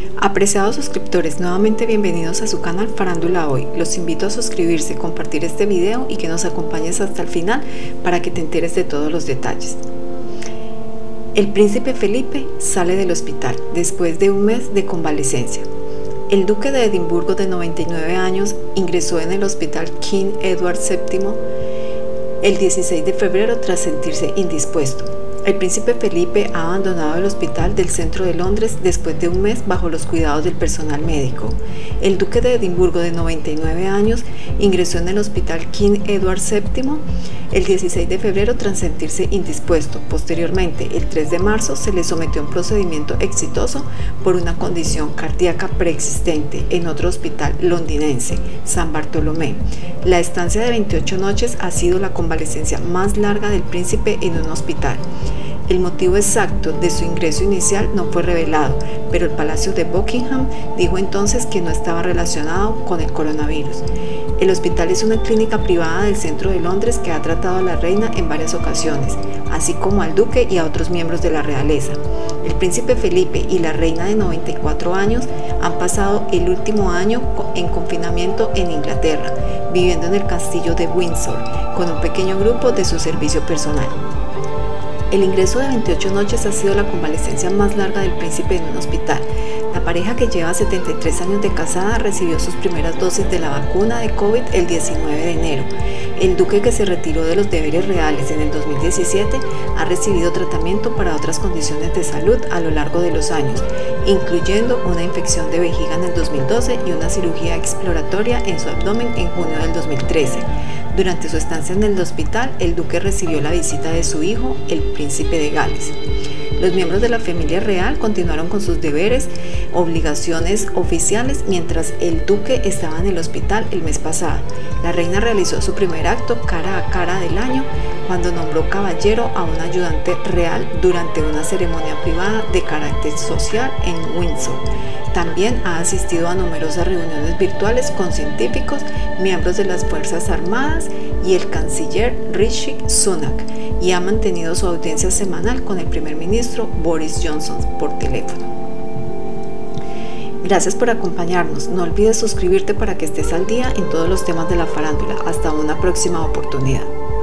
Apreciados suscriptores, nuevamente bienvenidos a su canal Farándula Hoy. Los invito a suscribirse, compartir este video y que nos acompañes hasta el final para que te enteres de todos los detalles. El príncipe Felipe sale del hospital después de un mes de convalecencia. El duque de Edimburgo, de 99 años, ingresó en el hospital King Edward VII el 16 de febrero tras sentirse indispuesto. El príncipe Felipe ha abandonado el hospital del centro de Londres después de un mes bajo los cuidados del personal médico. El duque de Edimburgo, de 99 años, ingresó en el hospital King Edward VII el 16 de febrero tras sentirse indispuesto. Posteriormente, el 3 de marzo, se le sometió a un procedimiento exitoso por una condición cardíaca preexistente en otro hospital londinense, San Bartolomé. La estancia de 28 noches ha sido la convalecencia más larga del príncipe en un hospital. El motivo exacto de su ingreso inicial no fue revelado, pero el Palacio de Buckingham dijo entonces que no estaba relacionado con el coronavirus. El hospital es una clínica privada del centro de Londres que ha tratado a la reina en varias ocasiones, así como al duque y a otros miembros de la realeza. El príncipe Felipe y la reina, de 94 años, han pasado el último año en confinamiento en Inglaterra, viviendo en el castillo de Windsor, con un pequeño grupo de su servicio personal. El ingreso de 28 noches ha sido la convalecencia más larga del príncipe en un hospital. La pareja, que lleva 73 años de casada, recibió sus primeras dosis de la vacuna de COVID el 19 de enero. El duque, que se retiró de los deberes reales en el 2017, ha recibido tratamiento para otras condiciones de salud a lo largo de los años, incluyendo una infección de vejiga en el 2012 y una cirugía exploratoria en su abdomen en junio del 2013. Durante su estancia en el hospital, el duque recibió la visita de su hijo, el príncipe de Gales. Los miembros de la familia real continuaron con sus deberes, obligaciones oficiales mientras el duque estaba en el hospital el mes pasado. La reina realizó su primer acto cara a cara del año cuando nombró caballero a un ayudante real durante una ceremonia privada de carácter social en Windsor. También ha asistido a numerosas reuniones virtuales con científicos, miembros de las Fuerzas Armadas y el canciller Rishi Sunak, y ha mantenido su audiencia semanal con el primer ministro Boris Johnson por teléfono. Gracias por acompañarnos. No olvides suscribirte para que estés al día en todos los temas de la farándula. Hasta una próxima oportunidad.